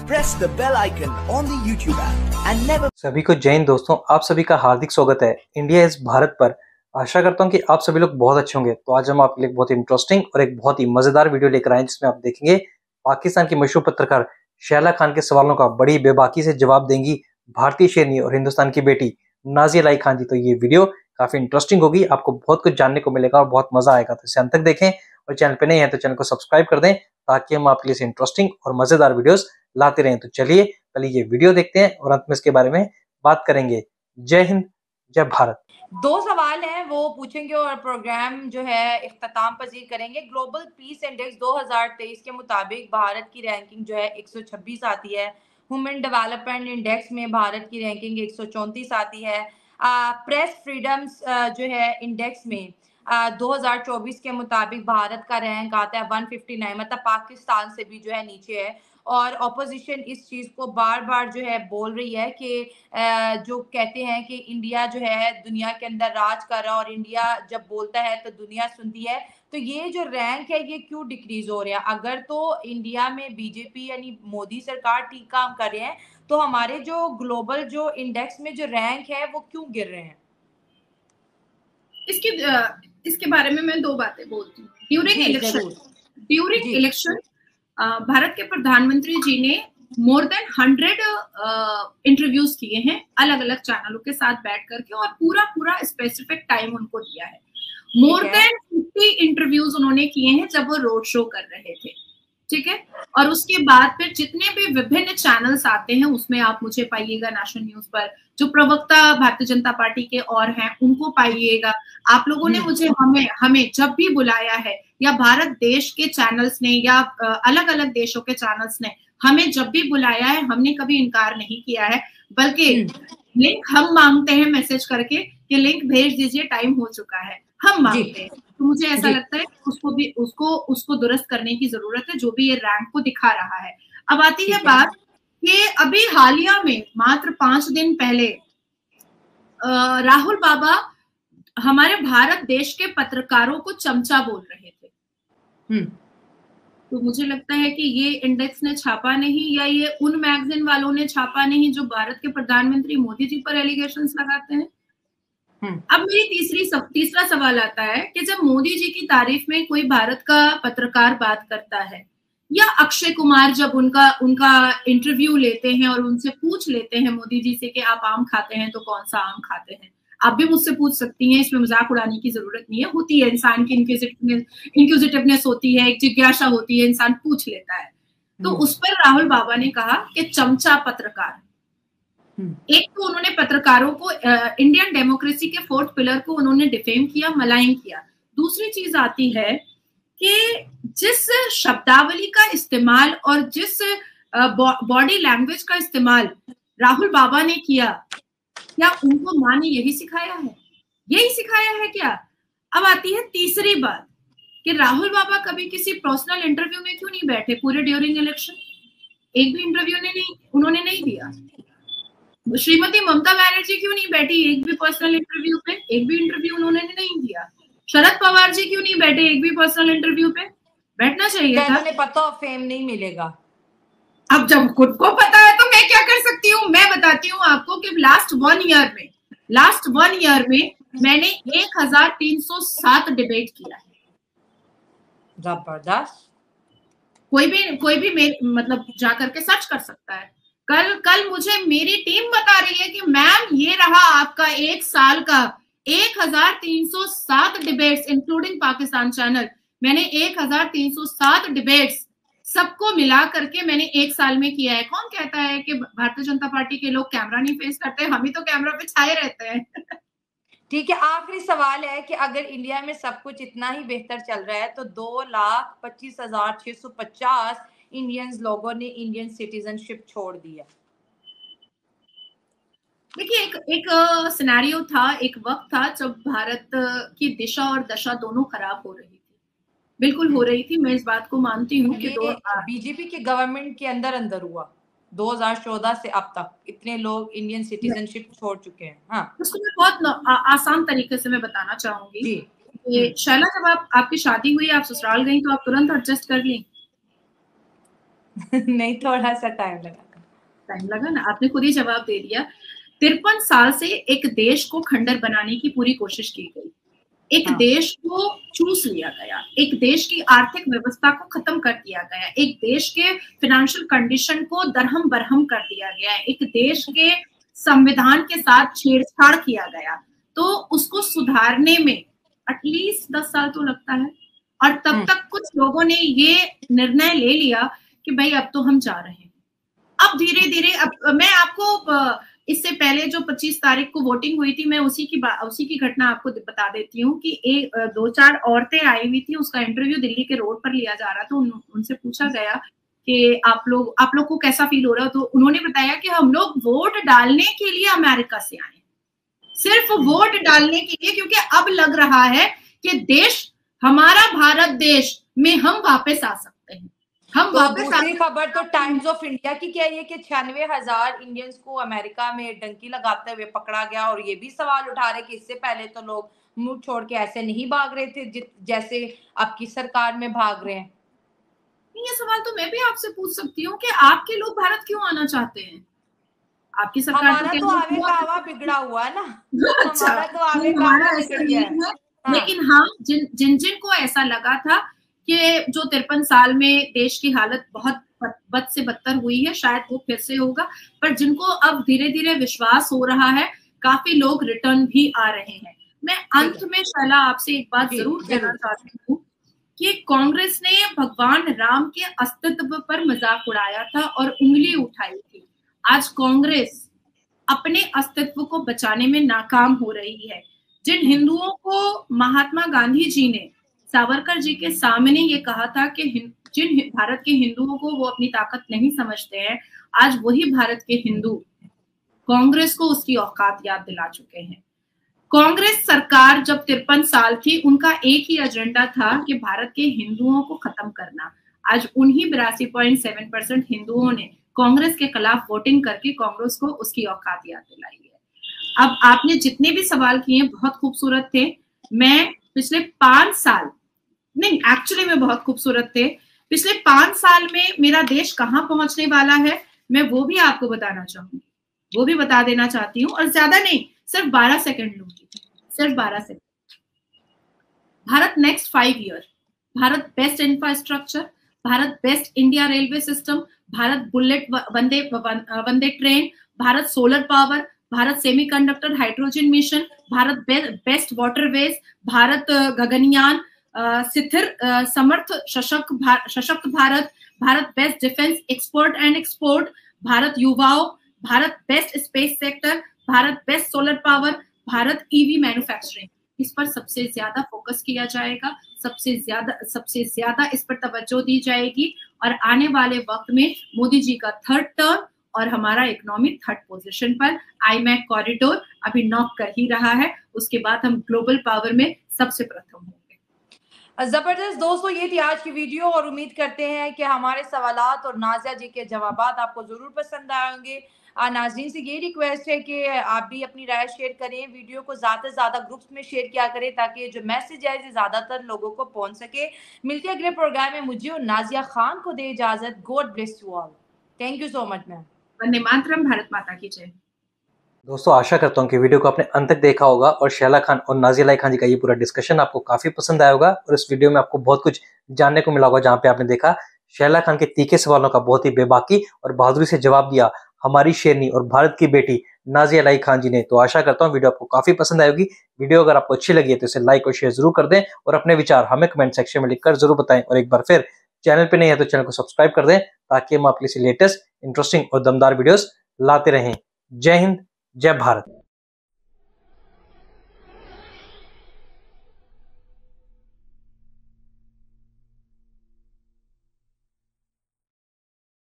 press the bell icon on the YouTube app and never। सभी को जय हिंद दोस्तों, आप सभी का हार्दिक स्वागत है इंडिया इज भारत पर। आशा करता हूं कि आप सभी लोग बहुत अच्छे होंगे। तो आज हम आपके लिए बहुत इंटरेस्टिंग और एक बहुत ही मजेदार वीडियो लेकर आए जिसमें आप देखेंगे पाकिस्तान की मशहूर पत्रकार शैला खान के सवालों का बड़ी बेबाकी से जवाब देंगी भारतीय शेरनी और हिंदुस्तान की बेटी नाज़िया इलाही खान जी। तो ये वीडियो काफी इंटरेस्टिंग होगी, आपको बहुत कुछ जानने को मिलेगा और बहुत मजा आएगा। तो इसे अंत तक देखें और चैनल पे नहीं है तो चैनल को सब्सक्राइब कर दें ताकि हम आपके लिए इंटरेस्टिंग और मजेदार वीडियोस लाते रहें। तो चलिए पहले ये वीडियो देखते हैं और अंत में इसके बारे में बात करेंगे। जय हिंद, जय भारत। दो सवाल हैं वो पूछेंगे और प्रोग्राम जो है इख्तिताम पजीर करेंगे। ग्लोबल पीस इंडेक्स 2023 के मुताबिक भारत की रैंकिंग जो है 126 आती है। ह्यूमन डेवलपमेंट इंडेक्स में भारत की रैंकिंग 134 आती है। प्रेस फ्रीडम्स जो है इंडेक्स में 2024 के मुताबिक भारत का रैंक आता है 159, मतलब पाकिस्तान से भी जो है नीचे है। और ऑपोजिशन इस चीज को बार बार जो है बोल रही है कि जो कहते हैं कि इंडिया जो है दुनिया के अंदर राज कर रहा है और इंडिया जब बोलता है तो दुनिया सुनती है। तो ये जो रैंक है ये क्यों डिक्रीज हो रहा है? अगर तो इंडिया में बीजेपी यानी मोदी सरकार ठीक काम कर रहे हैं तो हमारे जो ग्लोबल जो इंडेक्स में जो रैंक है वो क्यों गिर रहे हैं? इसके बारे में मैं दो बातें बोलती हूँ। ड्यूरिंग इलेक्शन भारत के प्रधानमंत्री जी ने मोर देन 100 इंटरव्यूज किए हैं अलग अलग चैनलों के साथ बैठ करके और पूरा स्पेसिफिक टाइम उनको दिया है। मोर देन 50 इंटरव्यूज उन्होंने किए हैं जब वो रोड शो कर रहे थे, ठीक है। और उसके बाद फिर जितने भी विभिन्न चैनल्स आते हैं उसमें आप मुझे पाइएगा नेशनल न्यूज पर, जो प्रवक्ता भारतीय जनता पार्टी के और हैं उनको पाइएगा। आप लोगों ने मुझे हमें जब भी बुलाया है या भारत देश के चैनल्स ने या अलग अलग देशों के चैनल्स ने हमें जब भी बुलाया है हमने कभी इनकार नहीं किया है, बल्कि लिंक हम मांगते हैं मैसेज करके कि लिंक भेज दीजिए, टाइम हो चुका है, हम मांगते हैं। तो मुझे ऐसा लगता है उसको दुरुस्त करने की जरूरत है जो भी ये रैंक को दिखा रहा है। अब आती है बात कि अभी हालिया में मात्र 5 दिन पहले राहुल बाबा हमारे भारत देश के पत्रकारों को चमचा बोल रहे थे। तो मुझे लगता है कि ये इंडेक्स ने छापा नहीं या ये उन मैगजीन वालों ने छापा नहीं जो भारत के प्रधानमंत्री मोदी जी पर एलिगेशंस लगाते हैं। अब मेरी तीसरा सवाल आता है कि जब मोदी जी की तारीफ में कोई भारत का पत्रकार बात करता है या अक्षय कुमार जब उनका इंटरव्यू लेते हैं और उनसे पूछ लेते हैं मोदी जी से कि आप आम खाते हैं तो कौन सा आम खाते हैं, आप भी मुझसे पूछ सकती हैं, इसमें मजाक उड़ाने की जरूरत नहीं है। होती है, इंसान की इंक्विजिटिवनेस होती है, एक जिज्ञासा होती है, इंसान पूछ लेता है। तो उस पर राहुल बाबा ने कहा कि चमचा पत्रकार। एक तो उन्होंने पत्रकारों को इंडियन डेमोक्रेसी के 4th पिलर को उन्होंने डिफेम किया, मलाइन किया। दूसरी चीज आती है कि जिस शब्दावली का इस्तेमाल और जिस बॉडी लैंग्वेज का इस्तेमाल राहुल बाबा ने किया, क्या उनको माँ ने यही सिखाया है क्या? अब आती है तीसरी बात कि राहुल बाबा कभी किसी पर्सनल इंटरव्यू में क्यों नहीं बैठे पूरे ड्यूरिंग इलेक्शन? एक भी इंटरव्यू उन्होंने नहीं दिया। श्रीमती ममता बनर्जी क्यों नहीं बैठी एक भी पर्सनल इंटरव्यू पे? एक भी इंटरव्यू उन्होंने नहीं दिया। शरद पवार जी क्यों नहीं बैठे एक भी पर्सनल इंटरव्यू पे? बैठना चाहिए था। उन्हें पता हो फेम नहीं मिलेगा। अब जब खुद को पता है तो मैं क्या कर सकती हूँ? मैं बताती हूँ आपको कि लास्ट वन ईयर में मैंने 1307 डिबेट किया है। जबरदस्त। कोई भी मतलब जाकर के सर्च कर सकता है। कल मुझे मेरी टीम बता रही है कि मैम ये रहा आपका 1 साल का 1307 डिबेट्स इंक्लूडिंग पाकिस्तान चैनल। मैंने 1307 डिबेट्स सबको मिला करके मैंने 1 साल में किया है। कौन कहता है कि भारतीय जनता पार्टी के लोग कैमरा नहीं फेस करते? हम ही तो कैमरा पे छाए रहते हैं। ठीक है, आखिरी सवाल है कि अगर इंडिया में सब कुछ इतना ही बेहतर चल रहा है तो 2,25,650 इंडियंस लोगों ने इंडियन सिटीजनशिप छोड़ दिया। देखिए, एक सिनेरियो था, एक वक्त था जब भारत की दिशा और दशा दोनों खराब हो रही थी, बिल्कुल हो रही थी। मैं इस बात को मानती हूँ कि बीजेपी के गवर्नमेंट के अंदर हुआ 2014 से अब तक इतने लोग इंडियन सिटीजनशिप छोड़ चुके हैं। हाँ, उसको मैं बहुत आसान तरीके से मैं बताना चाहूंगी कि शैला, जब आपकी शादी हुई, आप ससुराल गई तो आप तुरंत एडजस्ट कर ली? नहीं, थोड़ा सा टाइम लगा ना, आपने खुद ही जवाब दे दिया। 53 साल से एक देश को खंडर बनाने की पूरी कोशिश की गई, एक देश को चूस लिया गया, एक देश की आर्थिक व्यवस्था को खत्म कर दिया गया, एक देश के फाइनेंशियल कंडीशन को दरहम बरहम कर दिया गया, एक देश के संविधान के साथ छेड़छाड़ किया गया। तो उसको सुधारने में एटलीस्ट 10 साल तो लगता है। और तब तक कुछ लोगों ने ये निर्णय ले लिया कि भाई अब तो हम जा रहे हैं। अब धीरे धीरे, अब मैं आपको इससे पहले जो 25 तारीख को वोटिंग हुई थी, मैं उसी की घटना आपको बता देती हूँ कि 2-4 औरतें आई हुई थी, उसका इंटरव्यू दिल्ली के रोड पर लिया जा रहा था। उनसे पूछा गया कि आप लोग को कैसा फील हो रहा है, तो उन्होंने बताया कि हम लोग वोट डालने के लिए अमेरिका से आए, सिर्फ वोट डालने के लिए, क्योंकि अब लग रहा है कि देश, हमारा भारत देश में हम वापस आ सकते हैं। हम तो दूसरी खबर तो टाइम्स ऑफ इंडिया की क्या है कि 96,000 इंडियंस को अमेरिका में डंकी लगाते हुए पकड़ा गया, और ये भी सवाल उठा रहे कि इससे पहले तो लोग मुंह छोड़ के ऐसे नहीं भाग रहे थे जैसे आपकी सरकार में भाग रहे हैं। ये सवाल तो मैं भी आपसे पूछ सकती हूँ कि आपके लोग भारत क्यों आना चाहते हैं? आपकी सरकार हमारा तो आवे का हवा बिगड़ा हुआ है ना। हमारा तो आवे का हवा बिगड़ गया है। लेकिन हाँ, जिन को ऐसा लगा था कि जो 53 साल में देश की हालत बहुत बद से बदतर हुई है, शायद वो फिर से होगा, पर जिनको अब धीरे धीरे विश्वास हो रहा है, काफी लोग रिटर्न भी आ रहे हैं। मैं अंत में शैला आपसे एक बात जरूर कहना चाहती हूँ कि कांग्रेस ने भगवान राम के अस्तित्व पर मजाक उड़ाया था और उंगली उठाई थी। आज कांग्रेस अपने अस्तित्व को बचाने में नाकाम हो रही है। जिन हिंदुओं को महात्मा गांधी जी ने सावरकर जी के सामने ये कहा था कि जिन भारत के हिंदुओं को वो अपनी ताकत नहीं समझते हैं, आज वही भारत के हिंदू कांग्रेस को उसकी औकात याद दिला चुके हैं। कांग्रेस सरकार जब 53 साल थी, उनका एक ही एजेंडा था कि भारत के हिंदुओं को खत्म करना। आज उन्हीं 82.7% हिंदुओं ने कांग्रेस के खिलाफ वोटिंग करके कांग्रेस को उसकी औकात याद दिलाई है। अब आपने जितने भी सवाल किए बहुत खूबसूरत थे। मैं पिछले 5 साल नहीं, एक्चुअली में बहुत खूबसूरत थे। पिछले 5 साल में मेरा देश कहाँ पहुंचने वाला है, मैं वो भी आपको बताना चाहूंगी, वो भी बता देना चाहती हूँ। और ज्यादा नहीं, सिर्फ 12 सेकंड लूंगी, सिर्फ 12 second. Bharat next 5 year, Bharat best infrastructure, Bharat best India railway system, Bharat bullet Vande train, Bharat solar power, Bharat semiconductor hydrogen mission, Bharat best waterways, Bharat Gaganyaan, स्थिर समर्थ सशक्त Bharat, Bharat best defence export and export, Bharat युवाओं, Bharat best space sector, Bharat best solar power, Bharat EV manufacturing. इस पर सबसे ज्यादा focus किया जाएगा, सबसे ज्यादा इस पर तवज्जो दी जाएगी। और आने वाले वक्त में मोदी जी का 3rd टर्म और हमारा इकोनॉमी 3rd पोजीशन पर, IMEC कॉरिडोर अभी नॉक कर ही रहा है, उसके बाद हम ग्लोबल पावर में सबसे प्रथम होंगे। जबरदस्त दोस्तों, ये थी आज की वीडियो और उम्मीद करते हैं कि हमारे सवालात और नाजिया जी के जवाबात आपको जरूर पसंद आएंगे। नाज़रीन से ये रिक्वेस्ट है कि आप भी अपनी राय शेयर करें, वीडियो को ज़्यादा से ज़्यादा ग्रुप्स में शेयर किया करें ताकि जो मैसेज है ये ज़्यादातर लोगों को पहुंच सके। मिलते हैं अगले प्रोग्राम में। मुझे और नाजिया खान को दे इजाजत। God bless you all. Thank you so much ma'am. वंदे मातरम। भारत माता की जय। दोस्तों, आशा करता हूँ कि वीडियो को आपने अंत तक देखा होगा और शैला खान और नाज़िया खान जी का ये पूरा डिस्कशन आपको काफी पसंद आया होगा और इस वीडियो में आपको बहुत कुछ जानने को मिला होगा, जहाँ पे आपने देखा शैला खान के तीखे सवालों का बहुत ही बेबाकी और बहादुरी से जवाब दिया हमारी शेरनी और भारत की बेटी नाज़िया खान जी ने। तो आशा करता हूँ वीडियो आपको काफी पसंद आएगी। वीडियो अगर आपको अच्छी लगी है तो इसे लाइक और शेयर जरूर कर दें और अपने विचार हमें कमेंट सेक्शन में लिखकर जरूर बताएं। और एक बार फिर चैनल पे नहीं है तो चैनल को सब्सक्राइब कर दें ताकि हम आपके लिए लेटेस्ट, इंटरेस्टिंग और दमदार वीडियोस लाते रहें। जय हिंद, जय भारत।